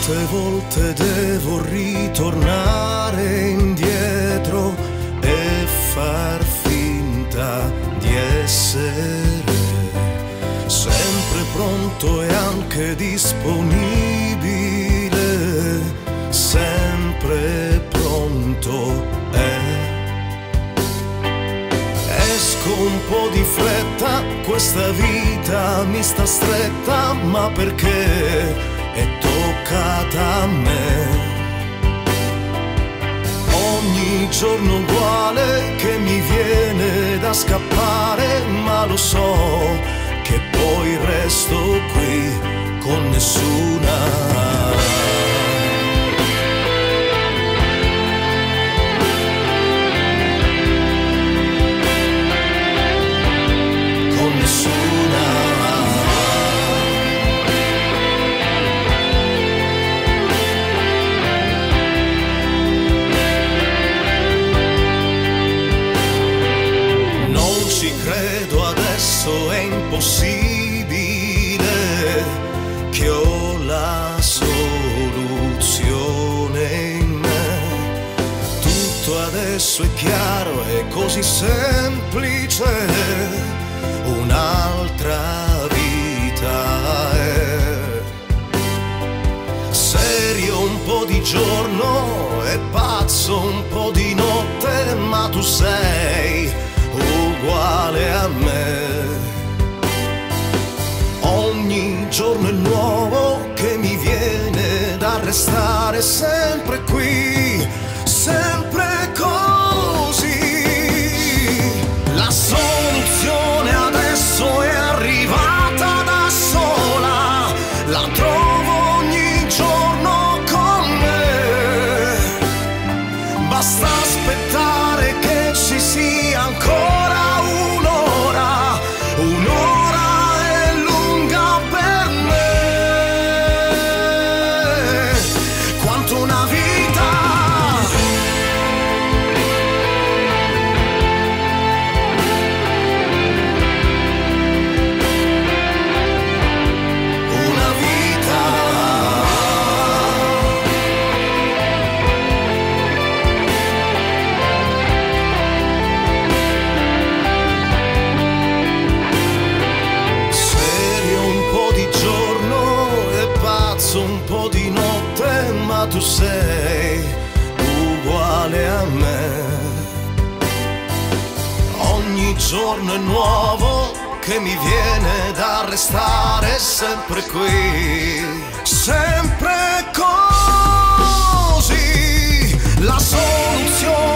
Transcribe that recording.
Quante volte devo ritornare indietro e far finta di essere sempre pronto e anche disponibile, sempre pronto Esco un po' di fretta, questa vita mi sta stretta, ma perché è toccata a me. Ogni giorno uguale che mi viene da scappare, ma lo so che poi resto qui con nessuna. Credo adesso è impossibile che ho la soluzione in me. Tutto adesso è chiaro, è così semplice, un'altra vita è. Serio un po' di giorno e pazzo un po' di notte, ma tu sei uguale a me. Ogni giorno è nuovo che mi viene da restare sempre qui, sempre così. La soluzione adesso è arrivata da sola, la trovo ogni giorno con me. Basta aspettare che ci sia ancora un'ora, un'ora è lunga per me, quanto una vita. Una vita. Un po' di notte, ma tu sei uguale a me. Ogni giorno è nuovo che mi viene da restare sempre qui, sempre così. La soluzione